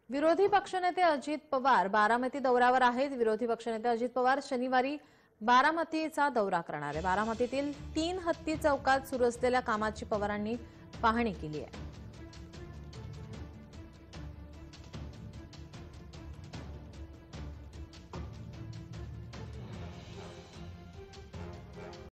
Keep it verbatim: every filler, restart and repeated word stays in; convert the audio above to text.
विरोधी पक्षनेते अजित पवार बारामती दौऱ्यावर आहेत। विरोधी पक्षनेते अजित पवार शनिवारी बारामतीचा दौरा करणार आहे। बारामतीतील तीन हत्ती चौकात सुरू असलेल्या कामाची पवारांनी पाहणी केली आहे।